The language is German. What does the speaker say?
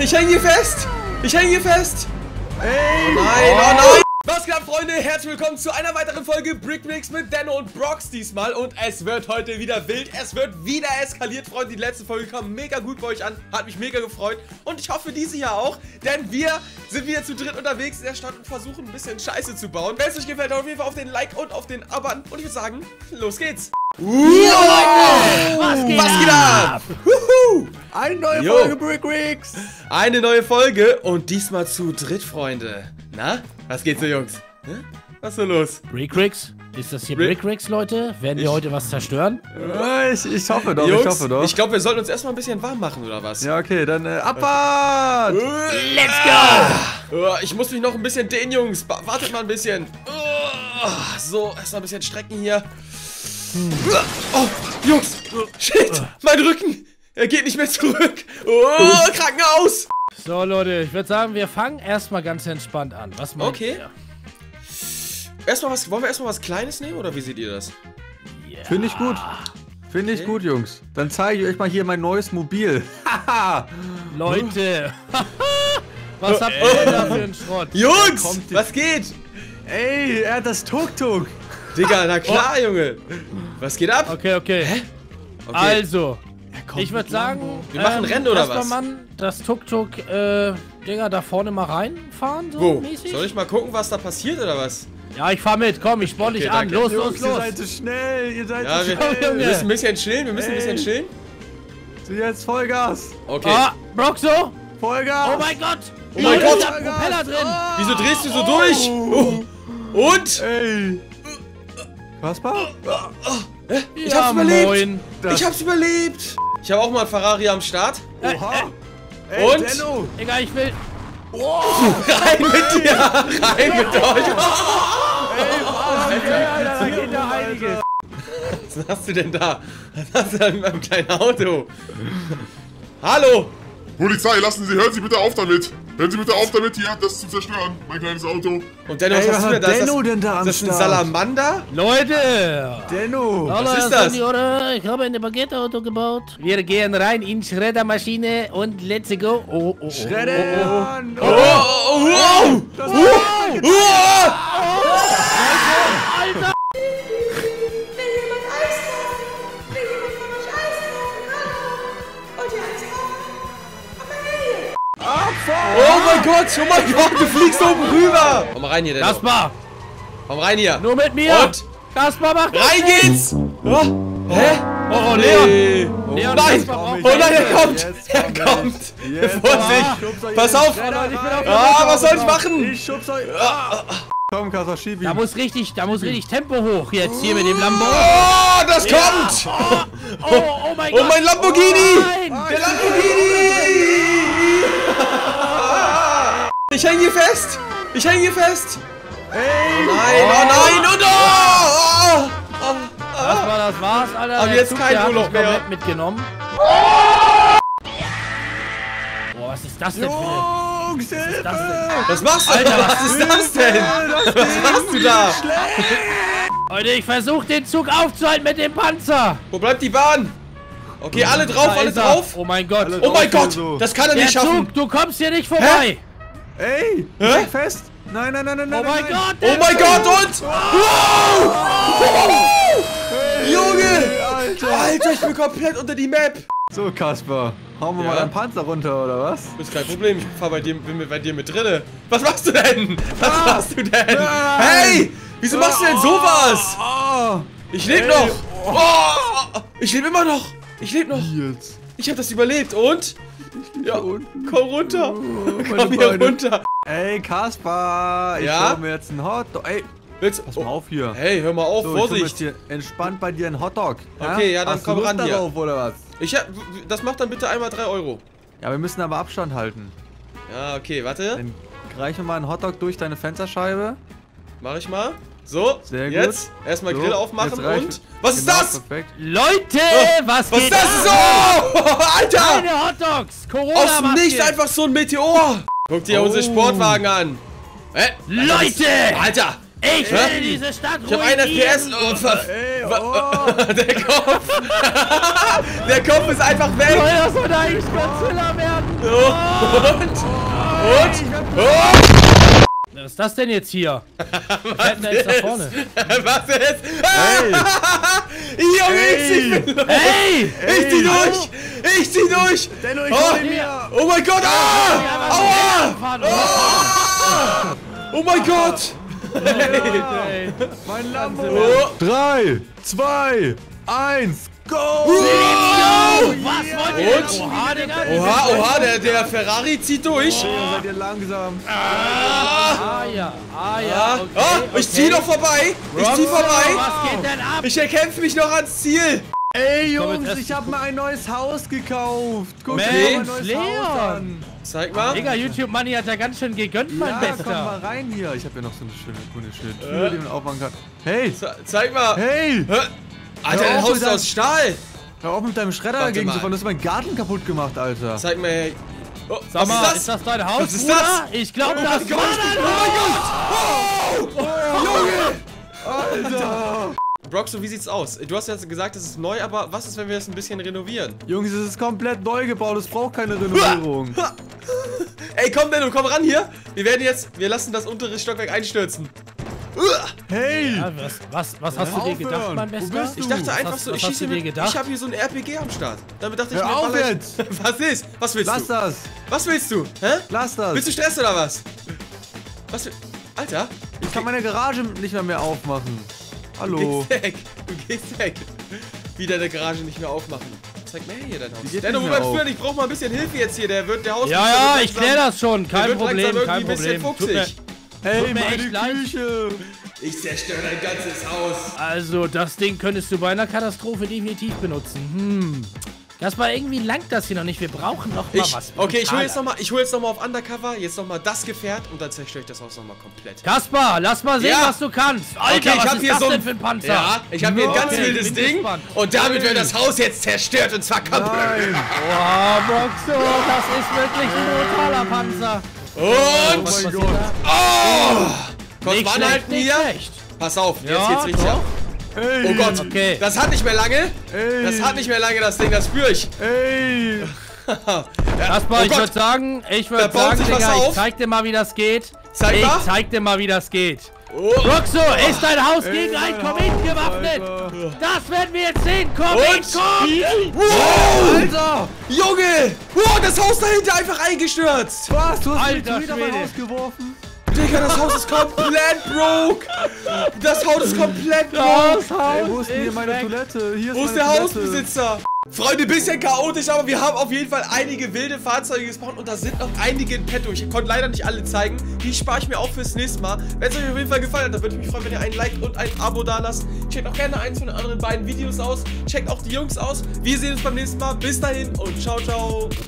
Ich hänge hier fest! Ich hänge hier fest! Ey! Oh nein, oh nein! Was geht ab, Freunde? Herzlich willkommen zu einer weiteren Folge Brickbricks mit Denno und Brox diesmal. Und es wird heute wieder wild. Es wird wieder eskaliert, Freunde. Die letzte Folge kam mega gut bei euch an. Hat mich mega gefreut. Und ich hoffe, diese hier auch. Denn wir sind wieder zu dritt unterwegs in der Stadt und versuchen ein bisschen Scheiße zu bauen. Wenn es euch gefällt, auf jeden Fall auf den Like und auf den Abonn. Und ich würde sagen, los geht's. Was geht ab? Eine neue Folge Brickbricks! Eine neue Folge und diesmal zu dritt, Freunde. Na, was geht's so, Jungs? Was ist so los? Brickbricks? Ist das hier Brickbricks, Leute? Werden wir heute was zerstören? Ich hoffe doch, Jungs, ich hoffe doch. Ich glaube, wir sollten uns erstmal ein bisschen warm machen, oder was? Ja, okay, dann Abfahrt! Let's go! Ich muss mich noch ein bisschen dehnen, Jungs. Wartet mal ein bisschen. So, erstmal ein bisschen strecken hier. Oh, Jungs! Shit! Mein Rücken! Er geht nicht mehr zurück! Oh, Krankenhaus! So, Leute, ich würde sagen, wir fangen erstmal ganz entspannt an. Was meint ihr? Wollen wir erstmal was Kleines nehmen, oder wie seht ihr das? Yeah. Finde ich gut. Finde ich gut, Jungs. Dann zeige ich euch mal hier mein neues Mobil. Haha! Leute! Was habt ihr denn da für einen Schrott? Jungs! Was geht? Ey, er hat das Tuk-Tuk. Digga, na klar, Junge. Was geht ab? Okay. Okay. Also, ich würde sagen, wir machen Rennen oder was? Mann, das Tuk-Tuk, Dinger, da vorne mal reinfahren, so Wo? mäßig? Soll ich mal gucken, was da passiert, oder was? Ja, ich fahr mit, komm, ich sporn dich an. danke. Los, Jungs, los. ihr seid zu schnell, ihr seid Ja, zu wir schnell. müssen ein bisschen chillen, wir müssen ein bisschen chillen. So, jetzt Vollgas. Okay. Ah, Broxo! Vollgas. Oh mein Gott! Oh mein Gott! Ich hab einen Propeller drin! Wieso drehst du so durch? Und? Ey. Kaspar? Ich hab's überlebt! Moin. Ich hab's überlebt! Ich habe auch mal einen Ferrari am Start. Oha. Ey, Und? Denno. Egal, ich will... Rein mit dir! Rein mit euch! Alter, da geht ja einiges. Was hast du denn da? Was hast du da mit meinem kleinen Auto? Hallo! Polizei, hören Sie bitte auf damit! Hören Sie bitte auf damit, hier das zu zerstören, mein kleines Auto. Und Denno, Ey, was hast du denn da? Denno denn da am Ist das ein Start? Salamander? Leute! Denno. Hallo, ist das? Senora, ich habe ein Baguette-Auto gebaut. Wir gehen rein in Schreddermaschine und let's go. Oh. Schreddern. Oh! Das Will jemand Eis haben? Will jemand von euch Eis haben? Hallo? Wollt ihr Eis haben? Aber hey! Oh mein Gott, du fliegst oben rüber! Komm mal rein hier, Denno. Kaspar, Komm rein hier. nur mit mir. Und? Kaspar, mach das. Rein geht's! Hä? Oh, nee. Leon, Nein! Kaspar Oh braucht nein, er Jetzt kommt! kommt Er er. kommt! Jetzt. Vorsicht! Pass auf! Leute, ich bin auf der Was soll ich machen? Ich schub's euch. Komm, Kaspar, schieb ihn. Da muss richtig Tempo hoch jetzt hier mit dem Lambo. Oh, das kommt! Oh mein Gott. Oh, mein Lamborghini! Nein. Der Lamborghini! Ich häng hier fest! Ich häng hier fest! Ey. Nein, oh nein, und oh! Das war's, Alter. Aber Der jetzt Zug, kein der hat Urlaub mich mehr. komplett mitgenommen. Boah, was ist das denn für eine... Jungs, Hilfe. Das denn? Was machst du? Alter, was ist das denn? Was machst du da? Leute, ich versuche den Zug aufzuhalten mit dem Panzer. Wo bleibt die Bahn? Okay, alle drauf, Da alle ist er. drauf. Oh mein Gott. Alle Oh mein drauf, Gott, so. das kann er Der nicht schaffen. Zug, du kommst hier nicht vorbei. Ey, Hä? bleib fest. Nein. Oh mein nein. Gott. Oh mein Gott, und? Wow! Junge! Alter, ich bin komplett unter die Map. So, Kaspar, hauen wir Ja? mal deinen Panzer runter, oder was? Ist kein Problem, ich fahr bin bei dir mit drinne. Was machst du denn? Was machst du denn? Nein! Hey! Wieso machst du denn sowas? Oh, Ich lebe noch! Oh, ich lebe immer noch! Ich lebe noch! jetzt. Ich habe das überlebt und? Ja, unten. komm runter! meine Komm hier Beine. runter! Ey, Kaspar, ich Ja? hol mir jetzt einen Hotdog. Ey, Willst pass mal auf hier. Hey, hör mal auf, So, ich hol mir Vorsicht! jetzt hier entspannt bei dir einen Hotdog. Okay, ja, dann Hast du komm Lust ran hier. darauf, oder was? Das macht dann bitte einmal 3 Euro. Ja, wir müssen aber Abstand halten. Ja, okay, warte. Dann reiche mal einen Hotdog durch deine Fensterscheibe. Mach ich mal. So, Sehr gut. jetzt erstmal So, Grill aufmachen jetzt reicht- und... Was ist Genau, das? Perfekt. Leute, was Was geht ist das? ab? So! Alter! Keine Hotdogs. Aus dem Corona-Maske. Nichts einfach so ein Meteor! Guck dir unsere Sportwagen an. Leute! Alter! Ich will diese Stadt Ich hab 1 FPS. Der Kopf. Der Kopf ist einfach weg. Das soll eigentlich Godzilla werden. Was ist das denn jetzt hier? Wir hätten da jetzt nach vorne. Was ist? Junge, Hey! ich zieh durch! Ich zieh durch! Denno, ich hol ihn mir. Oh mein Gott! Aua! Oh mein Gott! Mein Lambo. Oh. 3, 2, 1, go! Was wollt ihr denn? Oha, Digga. Oha, der Ferrari zieht durch. Seid ihr langsam. Ja. Okay, ich zieh noch vorbei. Ich zieh vorbei. Was geht denn ab? Ich erkämpfe mich noch ans Ziel. Ey, Komm, Jungs, jetzt ich hab mir ein neues Haus gekauft. Guck Mensch, dir mal mein neues Leon. Haus an. Zeig mal. Digga, YouTube Money hat ja ganz schön gegönnt, mein Ja, Bester. komm mal rein hier. Ich hab ja noch so eine schöne Tür, die man aufmachen kann. Hey, Zeig mal. hey. Alter, dein Haus ist aus Stahl. Hör auf mit deinem Schredder Warte dagegen mal. zu fahren. Du hast meinen Garten kaputt gemacht, Alter. Zeig mal her. Oh, Sag mal, was ist das dein Haus, Was ist Bruder? das? Ich glaube, das mein Gott. war dein Haus. Alter. Broxo, wie sieht's aus? Du hast jetzt gesagt, es ist neu, aber was ist, wenn wir es ein bisschen renovieren? Jungs, es ist komplett neu gebaut. Es braucht keine Renovierung. Ey, komm, Denno, komm ran hier. Wir lassen das untere Stockwerk einstürzen. Hey. Ja, was hast du dir gedacht, aufhören. mein Wo Bester? bist Ich dachte einfach Was so, hast ich du schieße dir mit, gedacht? ich habe hier so ein RPG am Start. Damit dachte ich Hör mir, auf baller ich- jetzt. Was ist? Was willst Lass du? das. Was willst du? Hä? Lass das. Willst du Stress oder was? Was will... Alter, Ich kann meine Garage nicht mehr aufmachen. du Hallo. gehst weg. Du gehst weg. Wieder eine Garage nicht mehr aufmachen. Zeig mir hier dein Haus. geht Denno, wo nicht mehr bleibst du auf. denn? Ich brauche mal ein bisschen Hilfe jetzt hier. Der Haus... Ja, ich klär das schon. Kein wird Problem, langsam kein irgendwie ein bisschen Problem. fuchsig. Hey, mir meine echt leid. Küche. Ich zerstöre dein ganzes Haus. Also, das Ding könntest du bei einer Katastrophe definitiv benutzen. Kaspar, irgendwie langt das hier noch nicht. Wir brauchen noch mal was. Okay, ich hole jetzt Brutaler. noch mal auf Undercover, jetzt noch mal das Gefährt und dann zerstöre ich das Haus noch mal komplett. Kaspar, lass mal sehen, Ja. was du kannst. Alter, Okay, ich was hab ist hier das so denn für ein Panzer? Ja, ich habe hier ein ganz Okay, wildes bin Ding gespannt. und damit wird das Haus jetzt zerstört und zwar komplett. Nein. Boah, Broxo, das ist wirklich ein brutaler Panzer. Und Was mein passiert Gott. da? kurz Nicht mal schlecht, anhalten nicht hier. schlecht. Pass auf, jetzt Ja, geht's richtig doch. ab. Hey. Oh Gott, Okay. das hat nicht mehr lange. Ey. Das hat nicht mehr lange, das Ding, das spüre ich. Ey. Kaspar, Oh ich Gott. würde sagen, Da baut sich was Digga, auf. ich zeig dir mal, wie das geht. Zeig mal. Ich zeig dir mal, wie das geht. Oh. Broxo, ist dein Haus gegen ein mein Komet Haus, gewappnet? Alter. Das werden wir jetzt sehen. Komet, Und? kommt! Wow! Alter. Junge! Wow, das Haus dahinter einfach eingestürzt! Was? Du hast Alter mich wieder mein Schwede. Haus geworfen? Digga, das Haus ist komplett broke! Das Haus ist komplett broke! Ey, wo ist denn hier meine Toilette? Hier ist Wo ist meine der Toilette. Hausbesitzer? Freunde, bisschen chaotisch, aber wir haben auf jeden Fall einige wilde Fahrzeuge gespawnt und da sind noch einige in petto. Ich konnte leider nicht alle zeigen. Die spare ich mir auch fürs nächste Mal. Wenn es euch auf jeden Fall gefallen hat, dann würde ich mich freuen, wenn ihr ein Like und ein Abo da lasst. Checkt auch gerne eins von den anderen beiden Videos aus. Checkt auch die Jungs aus. Wir sehen uns beim nächsten Mal. Bis dahin und ciao, ciao.